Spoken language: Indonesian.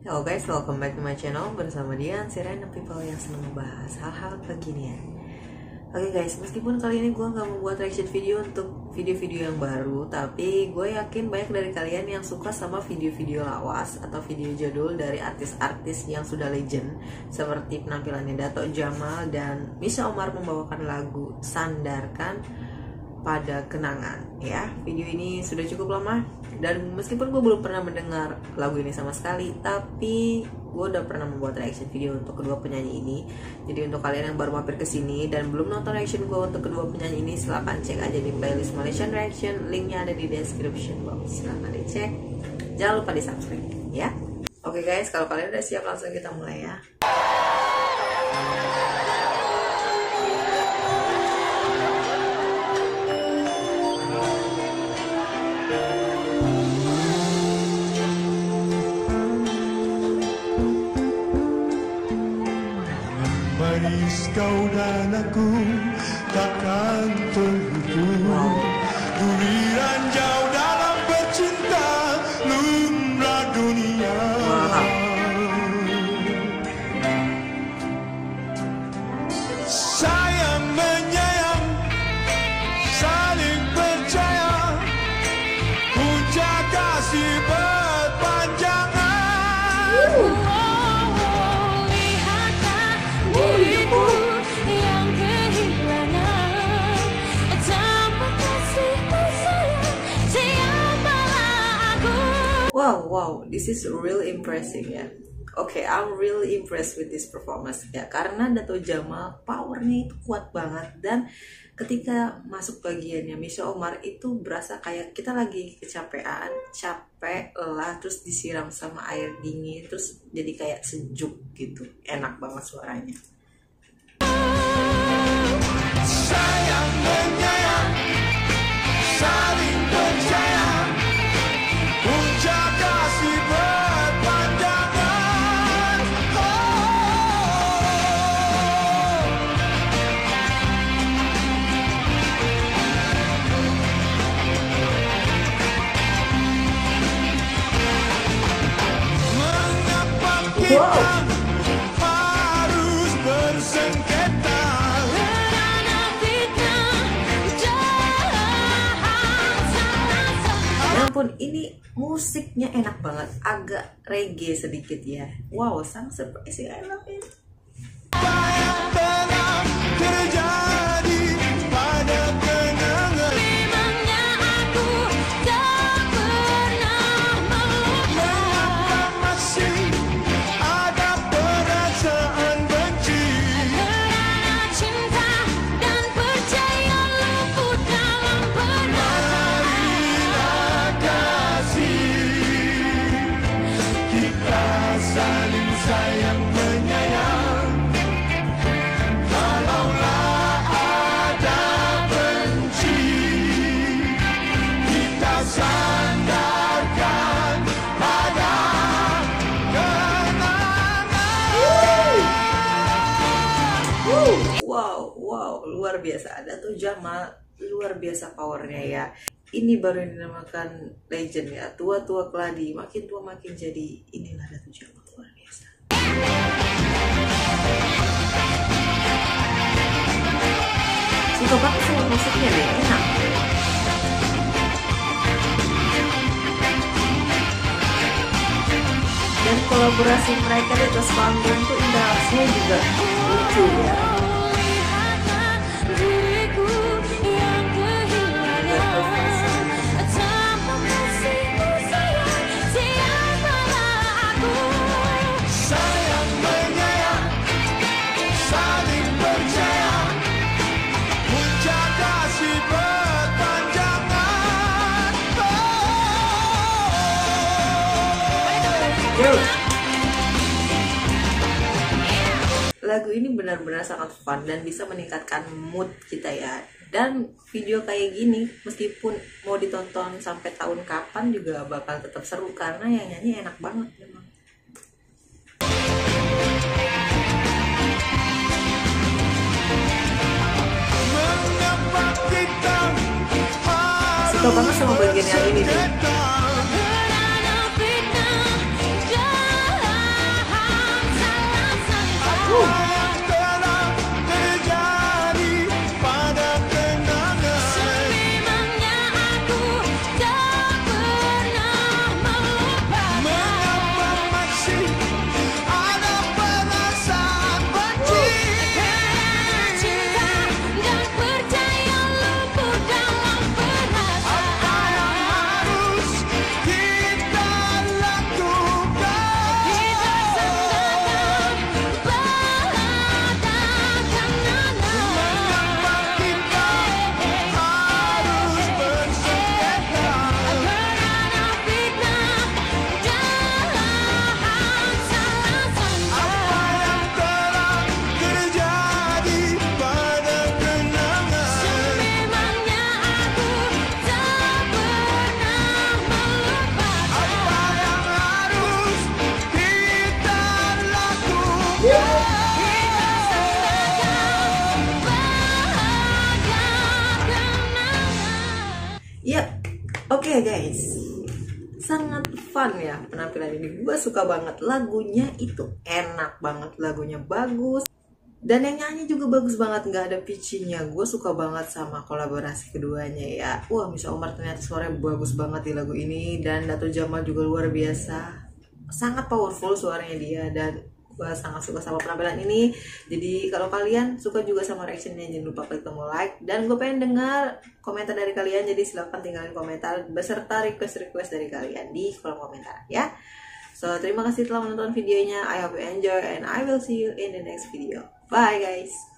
Hello guys, welcome back to my channel. Bersama Dian, si random people yang senang membahas hal-hal beginian. Oke guys, meskipun kali ini gue gak membuat reaction video untuk video-video yang baru, tapi gue yakin banyak dari kalian yang suka sama video-video lawas atau video jadul dari artis-artis yang sudah legend, seperti penampilannya Dato' Jamal dan Misha Omar membawakan lagu Sandarkan Pada Kenangan. Ya, video ini sudah cukup lama, dan meskipun gue belum pernah mendengar lagu ini sama sekali, tapi gue udah pernah membuat reaction video untuk kedua penyanyi ini. Jadi untuk kalian yang baru mampir ke sini dan belum nonton reaction gue untuk kedua penyanyi ini, silahkan cek aja di playlist Malaysian Reaction, linknya ada di description box. Silahkan dicek, jangan lupa di subscribe ya. Oke guys, kalau kalian udah siap langsung kita mulai ya. Manis kau dan aku takkan terhitung. Dunia jauh dalam bercinta, lumrah dunia. Sayang menyayang, saling percaya, puncak kasih berpanjangan. Wow, this is really impressive ya. Oke, I'm really impressed with this performance ya, karena Dato' Jamal powernya itu kuat banget, dan ketika masuk bagiannya Misha Omar itu berasa kayak kita lagi kecapean, capek, lelah, terus disiram sama air dingin, terus jadi kayak sejuk gitu, enak banget suaranya. Sayang menyayang, saling percaya, puncak kasih berpanjangan. Mengapa kita harus bersengketa? Pun ini musiknya enak banget, agak reggae sedikit ya. Wow, sang surprise, I love it. Yang telah terjadi pada kenangan, memangnya aku tak pernah mengapa masih ada perasaan benci, karena cinta dan percaya luput dalam benak. Kita saling sayang menyayang, kalaulah ada benci, kita sandarkan pada kenangan. Wow, luar biasa. Dato' Jamal luar biasa powernya ya. Ini baru yang dinamakan legend ya. Tua-tua keladi, makin tua makin jadi. Inilah Dato' Jamal, luar biasa. Suka banget sama musiknya deh, enak. Dan kolaborasi mereka di atas panggung tuh interaksinya juga lucu ya. Lagu ini benar-benar sangat fun dan bisa meningkatkan mood kita ya. Dan video kayak gini meskipun mau ditonton sampai tahun kapan juga bakal tetap seru, karena yang nyanyi enak banget memang. Suka banget sama bagian yang ini nih. Oke guys, sangat fun ya penampilan ini. Gue suka banget, lagunya itu enak banget, lagunya bagus. Dan yang nyanyi juga bagus banget, nggak ada pitchingnya. Gue suka banget sama kolaborasi keduanya ya. Wah, Misha Umar ternyata suaranya bagus banget di lagu ini. Dan Dato Jamal juga luar biasa, sangat powerful suaranya dia. Dan gue sangat suka sama penampilan ini. Jadi kalau kalian suka juga sama reactionnya, jangan lupa klik tombol like. Dan gue pengen dengar komentar dari kalian, jadi silahkan tinggalin komentar beserta request dari kalian di kolom komentar ya. So terima kasih telah menonton videonya. I hope you enjoy and I will see you in the next video. Bye guys.